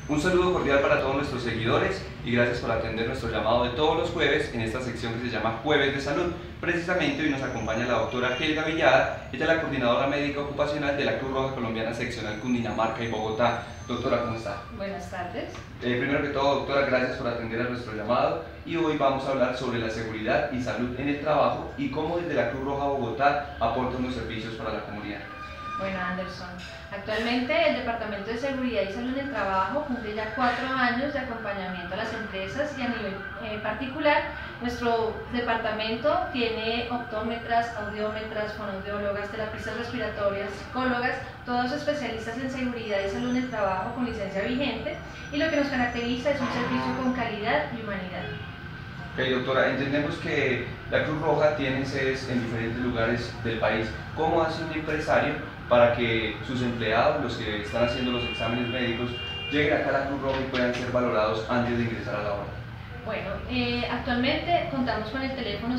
Un saludo cordial para todos nuestros seguidores y gracias por atender nuestro llamado de todos los jueves en esta sección que se llama Jueves de Salud. Precisamente hoy nos acompaña la doctora Helga Villada, ella es la coordinadora médica ocupacional de la Cruz Roja Colombiana Seccional Cundinamarca y Bogotá. Doctora, ¿cómo está? Buenas tardes. Primero que todo, doctora, gracias por atender a nuestro llamado y hoy vamos a hablar sobre la seguridad y salud en el trabajo y cómo desde la Cruz Roja Bogotá aportan los servicios para la comunidad. Bueno, Anderson, actualmente el Departamento de Seguridad y Salud en el Trabajo cumple ya 4 años de acompañamiento a las empresas y a nivel particular, nuestro departamento tiene optómetras, audiómetras, fonoaudiólogas, terapistas respiratorias, psicólogas, todos especialistas en seguridad y salud en el trabajo con licencia vigente, y lo que nos caracteriza es un servicio con calidad y humanidad. Ok, doctora, entendemos que la Cruz Roja tiene sedes en diferentes lugares del país. ¿Cómo hace un empresario para que sus empleados, los que están haciendo los exámenes médicos, lleguen acá a la Cruz Roja y puedan ser valorados antes de ingresar a la obra? Bueno, actualmente contamos con el teléfono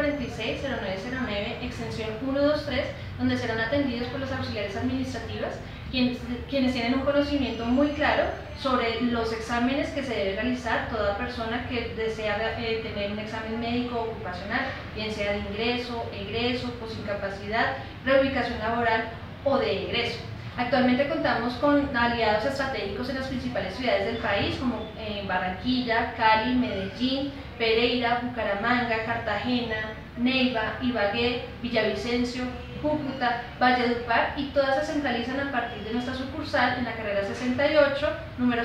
746-0909, extensión 123, donde serán atendidos por los auxiliares administrativas, quienes tienen un conocimiento muy claro sobre los exámenes que se debe realizar toda persona que desea tener un examen médico ocupacional, bien sea de ingreso, egreso, posincapacidad, reubicación laboral o de egreso. Actualmente contamos con aliados estratégicos en las principales ciudades del país, como Barranquilla, Cali, Medellín, Pereira, Bucaramanga, Cartagena, Neiva, Ibagué, Villavicencio, Cúcuta, Valledupar, y todas se centralizan a partir de nuestra sucursal en la carrera 68, número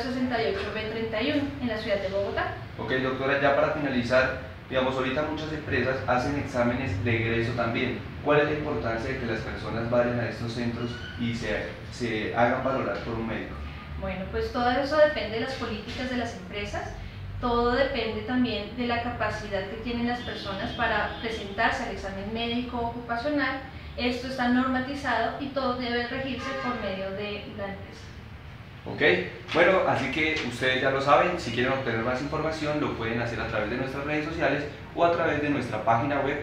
68B31, en la ciudad de Bogotá. Ok, doctora, ya para finalizar, digamos, ahorita muchas empresas hacen exámenes de egreso también. ¿Cuál es la importancia de que las personas vayan a estos centros y se hagan valorar por un médico? Bueno, pues todo eso depende de las políticas de las empresas, todo depende también de la capacidad que tienen las personas para presentarse al examen médico ocupacional. Esto está normatizado y todo debe regirse por medio de la empresa. Ok, bueno, así que ustedes ya lo saben, si quieren obtener más información lo pueden hacer a través de nuestras redes sociales o a través de nuestra página web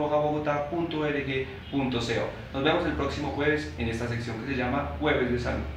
www.cruzrojabogotá.org.co. Nos vemos el próximo jueves en esta sección que se llama Jueves de Salud.